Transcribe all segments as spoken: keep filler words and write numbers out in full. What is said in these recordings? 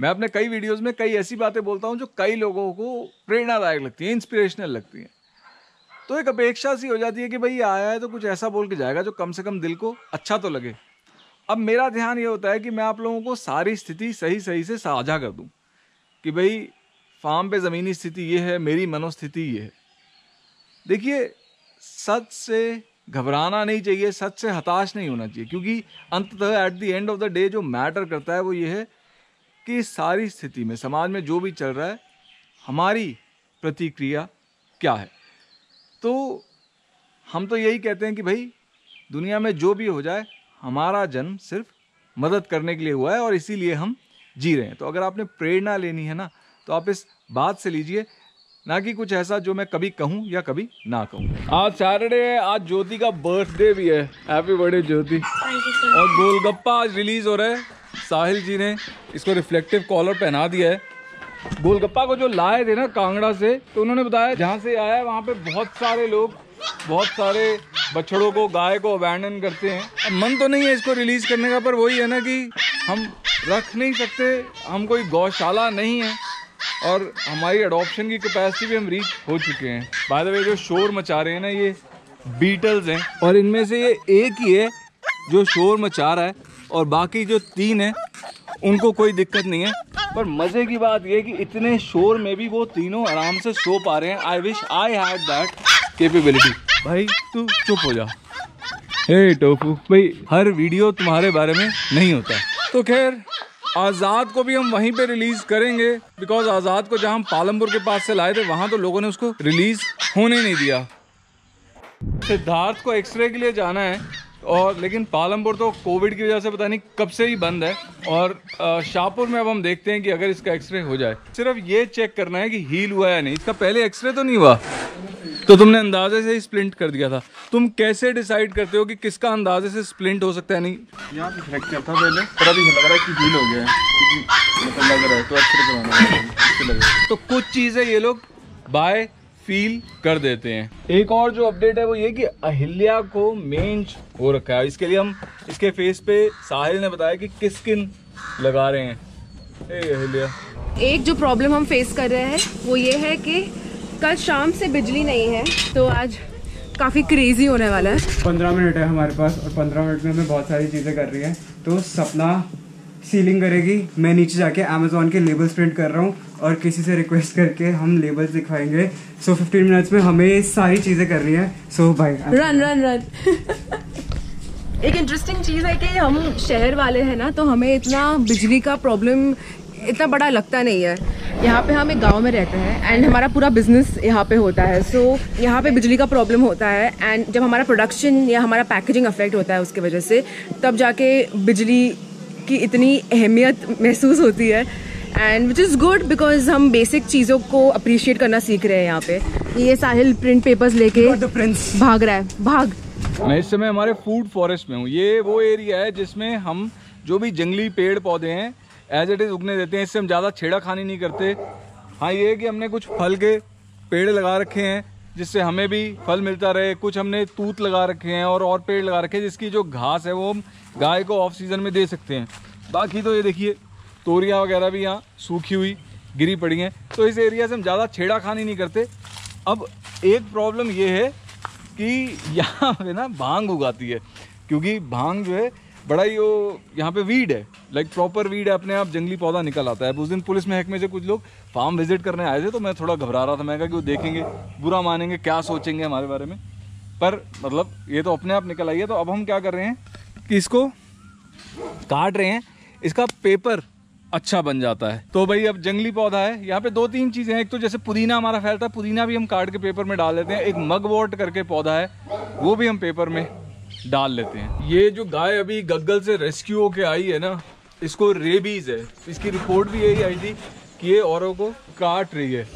मैं अपने कई वीडियोस में कई ऐसी बातें बोलता हूँ जो कई लोगों को प्रेरणादायक लगती हैं, इंस्पिरेशनल लगती हैं। तो एक अपेक्षा सी हो जाती है कि भाई आया है तो कुछ ऐसा बोल के जाएगा जो कम से कम दिल को अच्छा तो लगे। अब मेरा ध्यान ये होता है कि मैं आप लोगों को सारी स्थिति सही सही से साझा कर दूं कि भाई फार्म पे ज़मीनी स्थिति ये है, मेरी मनोस्थिति ये है। देखिए, सच से घबराना नहीं चाहिए, सच से हताश नहीं होना चाहिए, क्योंकि अंततः at the end of the day जो मैटर करता है वो ये है कि इस सारी स्थिति में समाज में जो भी चल रहा है हमारी प्रतिक्रिया क्या है। तो हम तो यही कहते हैं कि भाई दुनिया में जो भी हो जाए हमारा जन्म सिर्फ मदद करने के लिए हुआ है और इसीलिए हम जी रहे हैं। तो अगर आपने प्रेरणा लेनी है ना तो आप इस बात से लीजिए, ना कि कुछ ऐसा जो मैं कभी कहूँ या कभी ना कहूँ। आज सैटरडे है, आज ज्योति का बर्थडे भी है। Happy birthday Jyoti. और गोलगप्पा आज रिलीज हो रहा है। साहिल जी ने इसको रिफ्लेक्टिव कॉलर पहना दिया है। गोलगप्पा को जो लाए थे ना कांगड़ा से, तो उन्होंने बताया जहाँ से आया है वहाँ पे बहुत सारे लोग बहुत सारे बछड़ों को, गाय को अबैंडन करते हैं। अब मन तो नहीं है इसको रिलीज करने का, पर वही है ना कि हम रख नहीं सकते, हम कोई गौशाला नहीं है और हमारी अडॉप्शन की कैपेसिटी भी हम रीच हो चुके हैं। बाय द वे जो शोर मचा रहे हैं ना ये बीटल्स हैं, और इनमें से ये एक ही है जो शोर मचा रहा है और बाकी जो तीन है उनको कोई दिक्कत नहीं है। पर मज़े की बात ये है कि इतने शोर में भी वो तीनों आराम से सो पा रहे हैं। I wish I had that capability. भाई तू चुप हो जा। हे टोफू, भाई हर वीडियो तुम्हारे बारे में नहीं होता। तो खैर आज़ाद को भी हम वहीं पे रिलीज़ करेंगे, बिकॉज आज़ाद को जहाँ हम पालमपुर के पास से लाए थे वहाँ तो लोगों ने उसको रिलीज़ होने नहीं दिया। सिद्धार्थ को एक्सरे के लिए जाना है, और लेकिन पालमपुर तो कोविड की वजह से पता नहीं कब से ही बंद है। और शाहपुर में अब हम देखते हैं कि अगर इसका एक्सरे हो जाए, सिर्फ ये चेक करना है कि हील हुआ या नहीं। इसका पहले एक्सरे तो नहीं हुआ, तो तुमने अंदाजे से ही स्प्लिंट कर दिया था। तुम कैसे डिसाइड करते हो कि किसका अंदाजे से स्प्लिंट हो सकता है? नहीं, यहाँ पे फ्रैक्चर था पहले, पर अभी लग रहा है कि हील हो गया है, मतलब लग रहा है तो एक्सरे करवाना है। तो कुछ चीज़ें ये लोग बाय फील कर देते हैं। एक और जो अपडेट है वो ये कि अहिल्या को मेंज हो रखा है। इसके लिए हम इसके फेस पे साहिल ने बताया कि किस स्किन लगा रहे हैं। ए अहिल्या, एक जो प्रॉब्लम हम फेस कर रहे हैं वो ये है कि कल शाम से बिजली नहीं है, तो आज काफ़ी क्रेजी होने वाला है। पंद्रह मिनट है हमारे पास और पंद्रह मिनट में हमें बहुत सारी चीज़ें कर रही है। तो सपना सीलिंग करेगी, मैं नीचे जाके अमेज़ॉन के लेबल्स प्रिंट कर रहा हूँ और किसी से रिक्वेस्ट करके हम लेबल्स दिखवाएंगे। सो फिफ्टीन मिनट्स में हमें सारी चीज़ें करनी है। So bye, run run run. एक इंटरेस्टिंग चीज़ है कि हम शहर वाले हैं ना, तो हमें इतना बिजली का प्रॉब्लम इतना बड़ा लगता नहीं है। यहाँ पे हम एक गांव में रहते हैं एंड हमारा पूरा बिजनेस यहाँ पे होता है। सो so, यहाँ पे बिजली का प्रॉब्लम होता है एंड जब हमारा प्रोडक्शन या हमारा पैकेजिंग अफेक्ट होता है उसकी वजह से, तब जाके बिजली की इतनी अहमियत महसूस होती है। And which is good because हम बेसिक चीज़ों को अप्रिशिएट करना सीख रहे हैं यहाँ पे। ये साहिल प्रिंट पेपर्स लेके भाग रहा है, भाग। मैं इस समय हमारे फूड फॉरेस्ट में हूँ। ये वो एरिया है जिसमें हम जो भी जंगली पेड़ पौधे हैं एज इट इज़ उगने देते हैं। इससे हम ज़्यादा छेड़ाखानी नहीं करते। हाँ, ये है कि हमने कुछ फल के पेड़ लगा रखे हैं जिससे हमें भी फल मिलता रहे। कुछ हमने तूत लगा रखे हैं और और पेड़ लगा रखे हैं जिसकी जो घास है वो हम गाय को ऑफ सीज़न में दे सकते हैं। बाकी तो ये देखिए तोरियाँ वगैरह भी यहाँ सूखी हुई गिरी पड़ी हैं। तो इस एरिया से हम ज़्यादा छेड़ाखानी नहीं करते। अब एक प्रॉब्लम ये है कि यहाँ पे ना भांग उगाती है, क्योंकि भांग जो है बड़ा ही वो यहाँ पे वीड है, लाइक प्रॉपर वीड है, अपने आप जंगली पौधा निकल आता है। उस दिन पुलिस महकमे से कुछ लोग फार्म विजिट करने आए थे, तो मैं थोड़ा घबरा रहा था। मैं कहा कि वो देखेंगे, बुरा मानेंगे, क्या सोचेंगे हमारे बारे में, पर मतलब ये तो अपने आप निकल आई है। तो अब हम क्या कर रहे हैं कि इसको काट रहे हैं, इसका पेपर अच्छा बन जाता है। तो भाई अब जंगली पौधा है, यहाँ पे दो तीन चीज़ें हैं। एक तो जैसे पुदीना हमारा फैलता है, पुदीना भी हम काट के पेपर में डाल देते हैं। एक मगवॉट करके पौधा है, वो भी हम पेपर में डाल लेते हैं। ये जो गाय अभी गग्गल से रेस्क्यू होके आई है ना, इसको रेबीज है। इसकी रिपोर्ट भी यही आई थी कि ये औरों को काट रही है,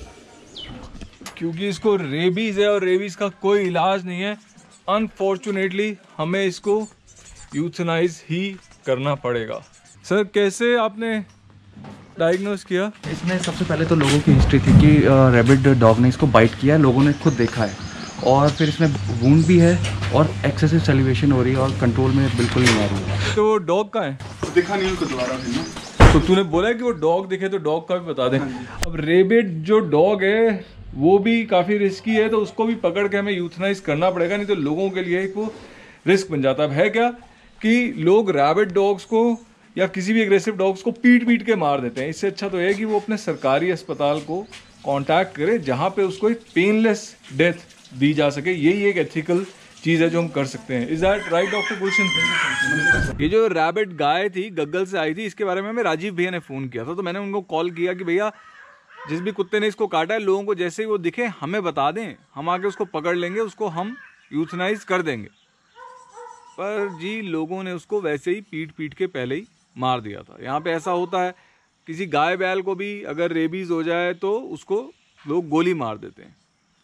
क्योंकि इसको रेबीज है और रेबीज का कोई इलाज नहीं है। अनफॉर्चुनेटली हमें इसको यूथनाइज ही करना पड़ेगा। सर, कैसे आपने डायग्नोस किया? इसमें सबसे पहले तो लोगों की हिस्ट्री थी कि रैबिड डॉग ने इसको बाइट किया, लोगों ने खुद देखा है, और फिर इसमें वूंड भी है और एक्सेसिव सैलिवेशन हो रही है और कंट्रोल में बिल्कुल नहीं आ रही है। तो डॉग का है? दिखा नहीं उनको दोबारा फिर ना। तो तूने बोला है कि वो डॉग दिखे तो डॉग का भी बता दें। अब रेबिड जो डॉग है वो भी काफ़ी रिस्की है, तो उसको भी पकड़ के हमें यूथनाइज करना पड़ेगा, नहीं तो लोगों के लिए एक वो रिस्क बन जाता है। अब है क्या कि लोग रैबिट डॉग्स को या किसी भी एग्रेसिव डॉग्स को पीट पीट के मार देते हैं। इससे अच्छा तो है कि वो अपने सरकारी अस्पताल को कांटेक्ट करे जहाँ पे उसको एक पेनलेस डेथ दी जा सके। यही एक एथिकल चीज़ है जो हम कर सकते हैं। Is that right doctor Gulshan? ये जो रैबिट गाय थी गग्गल से आई थी, इसके बारे में हमें राजीव भैया ने फ़ोन किया था, तो मैंने उनको कॉल किया कि भैया जिस भी कुत्ते ने इसको काटा है, लोगों को जैसे ही वो दिखे हमें बता दें, हम आके उसको पकड़ लेंगे, उसको हम यूथनाइज कर देंगे। पर जी लोगों ने उसको वैसे ही पीट पीट के पहले ही मार दिया था। यहाँ पे ऐसा होता है, किसी गाय बैल को भी अगर रेबीज हो जाए तो उसको लोग गोली मार देते हैं।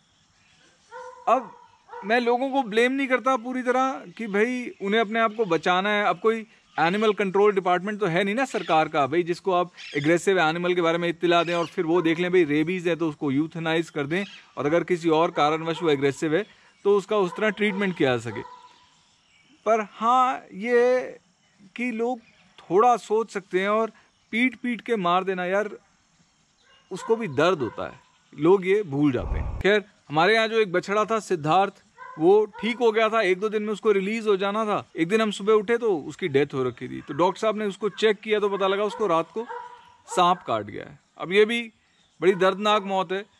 अब मैं लोगों को ब्लेम नहीं करता पूरी तरह कि भाई उन्हें अपने आप को बचाना है। अब कोई एनिमल कंट्रोल डिपार्टमेंट तो है नहीं ना सरकार का, भाई जिसको आप एग्रेसिव एनिमल के बारे में इत्तला दें और फिर वो देख लें भाई रेबीज है तो उसको यूथनाइज कर दें, और अगर किसी और कारणवश वो एग्रेसिव है तो उसका उस तरह ट्रीटमेंट किया जा सके। पर हाँ ये कि लोग थोड़ा सोच सकते हैं, और पीट पीट के मार देना यार, उसको भी दर्द होता है, लोग ये भूल जाते हैं। खैर हमारे यहाँ जो एक बछड़ा था सिद्धार्थ, वो ठीक हो गया था, एक दो दिन में उसको रिलीज हो जाना था। एक दिन हम सुबह उठे तो उसकी डेथ हो रखी थी, तो डॉक्टर साहब ने उसको चेक किया तो पता लगा उसको रात को सांप काट गया है। अब ये भी बड़ी दर्दनाक मौत है।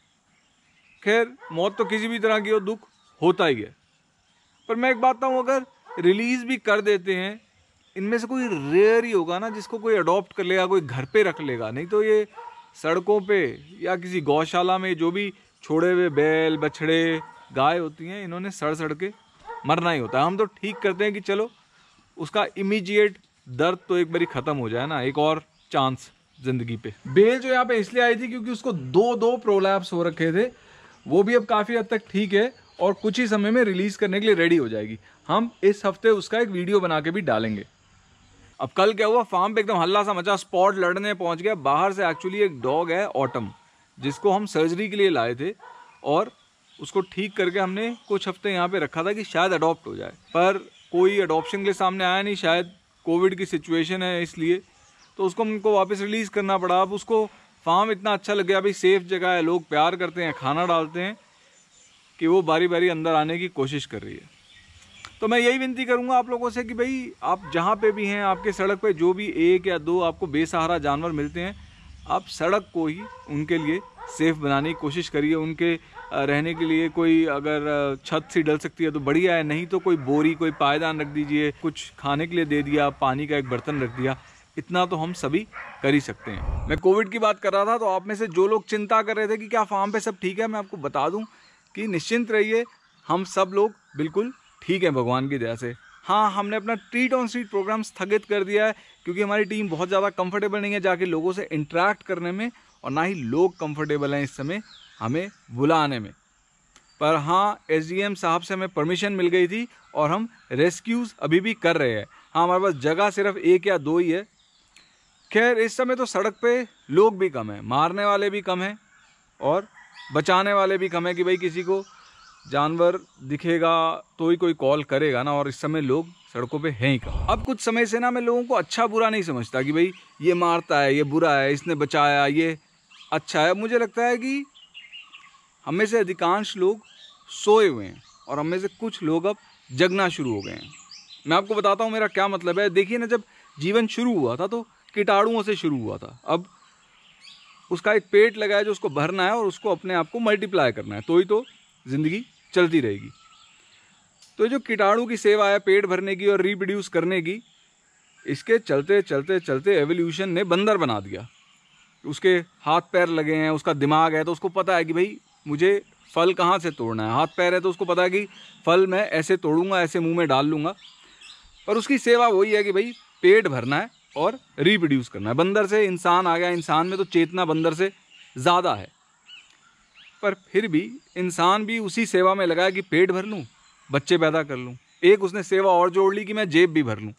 खैर मौत तो किसी भी तरह की हो, दुख होता ही है। पर मैं एक बात बताऊँ, अगर रिलीज भी कर देते हैं, इनमें से कोई रेयर ही होगा ना जिसको कोई अडॉप्ट कर लेगा, कोई घर पे रख लेगा। नहीं तो ये सड़कों पे या किसी गौशाला में जो भी छोड़े हुए बैल बछड़े गाय होती हैं, इन्होंने सड़ सड़ के मरना ही होता है। हम तो ठीक करते हैं कि चलो उसका इमीडिएट दर्द तो एक बारी ख़त्म हो जाए ना, एक और चांस जिंदगी पे। बेल जो यहाँ पे इसलिए आई थी क्योंकि उसको दो दो प्रोलैप्स हो रखे थे, वो भी अब काफ़ी हद तक ठीक है और कुछ ही समय में रिलीज करने के लिए रेडी हो जाएगी। हम इस हफ्ते उसका एक वीडियो बना के भी डालेंगे। अब कल क्या हुआ, फार्म पे एकदम हल्ला सा मचा, स्पॉट लड़ने पहुंच गया। बाहर से एक्चुअली एक डॉग है ऑटम, जिसको हम सर्जरी के लिए लाए थे, और उसको ठीक करके हमने कुछ हफ्ते यहाँ पे रखा था कि शायद अडॉप्ट हो जाए, पर कोई अडॉप्शन के लिए सामने आया नहीं, शायद कोविड की सिचुएशन है इसलिए, तो उसको हमको वापस रिलीज़ करना पड़ा। अब उसको फार्म इतना अच्छा लग गया, भाई सेफ जगह है, लोग प्यार करते हैं, खाना डालते हैं, कि वो बारी बारी अंदर आने की कोशिश कर रही है। तो मैं यही विनती करूंगा आप लोगों से कि भाई आप जहाँ पे भी हैं, आपके सड़क पे जो भी एक या दो आपको बेसहारा जानवर मिलते हैं, आप सड़क को ही उनके लिए सेफ़ बनाने की कोशिश करिए। उनके रहने के लिए कोई अगर छत सी डल सकती है तो बढ़िया है, नहीं तो कोई बोरी कोई पायदान रख दीजिए, कुछ खाने के लिए दे दिया, पानी का एक बर्तन रख दिया, इतना तो हम सभी कर ही सकते हैं। मैं कोविड की बात कर रहा था, तो आप में से जो लोग चिंता कर रहे थे कि क्या फार्म पे सब ठीक है, मैं आपको बता दूं कि निश्चिंत रहिए, हम सब लोग बिल्कुल ठीक है भगवान की दया से। हाँ, हमने अपना ट्रीट ऑन स्ट्रीट प्रोग्राम स्थगित कर दिया है क्योंकि हमारी टीम बहुत ज़्यादा कंफर्टेबल नहीं है जाके लोगों से इंटरेक्ट करने में, और ना ही लोग कंफर्टेबल हैं इस समय हमें बुलाने में। पर हाँ, एसडीएम साहब से हमें परमिशन मिल गई थी और हम रेस्क्यूज़ अभी भी कर रहे हैं। हाँ, हमारे पास जगह सिर्फ एक या दो ही है। खैर इस समय तो सड़क पे लोग भी कम हैं, मारने वाले भी कम हैं और बचाने वाले भी कम हैं कि भाई किसी को जानवर दिखेगा तो ही कोई कॉल करेगा ना, और इस समय लोग सड़कों पे हैं ही कम। अब कुछ समय से ना मैं लोगों को अच्छा बुरा नहीं समझता कि भाई ये मारता है, ये बुरा है, इसने बचाया, ये अच्छा है। मुझे लगता है कि हम में से अधिकांश लोग सोए हुए हैं और हम में से कुछ लोग अब जगना शुरू हो गए हैं। मैं आपको बताता हूँ मेरा क्या मतलब है। देखिए ना, जब जीवन शुरू हुआ था तो कीटाणुओं से शुरू हुआ था। अब उसका एक पेट लगा है जो उसको भरना है और उसको अपने आप को मल्टीप्लाई करना है, तो ही तो ज़िंदगी चलती रहेगी। तो जो कीटाणु की सेवा है पेट भरने की और रिप्रोड्यूस करने की, इसके चलते चलते चलते एवोल्यूशन ने बंदर बना दिया। उसके हाथ पैर लगे हैं, उसका दिमाग है, तो उसको पता है कि भाई मुझे फल कहाँ से तोड़ना है। हाथ पैर है तो उसको पता है कि फल मैं ऐसे तोड़ूंगा, ऐसे मुंह में डाल लूँगा। पर उसकी सेवा वही है कि भाई पेट भरना है और रिप्रोड्यूस करना है। बंदर से इंसान आ गया, इंसान में तो चेतना बंदर से ज़्यादा है, पर फिर भी इंसान भी उसी सेवा में लगा है कि पेट भर लूँ, बच्चे पैदा कर लूँ। एक उसने सेवा और जोड़ ली कि मैं जेब भी भर लूँ।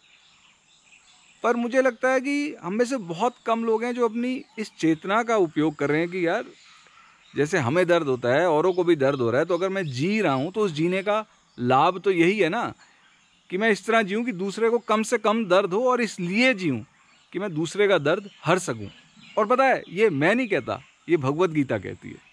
पर मुझे लगता है कि हम में से बहुत कम लोग हैं जो अपनी इस चेतना का उपयोग कर रहे हैं कि यार जैसे हमें दर्द होता है, औरों को भी दर्द हो रहा है, तो अगर मैं जी रहा हूँ तो उस जीने का लाभ तो यही है ना कि मैं इस तरह जीऊँ कि दूसरे को कम से कम दर्द हो और इसलिए जीऊँ। कि मैं दूसरे का दर्द हर सकूं। और पता है, ये मैं नहीं कहता, ये भगवत गीता कहती है।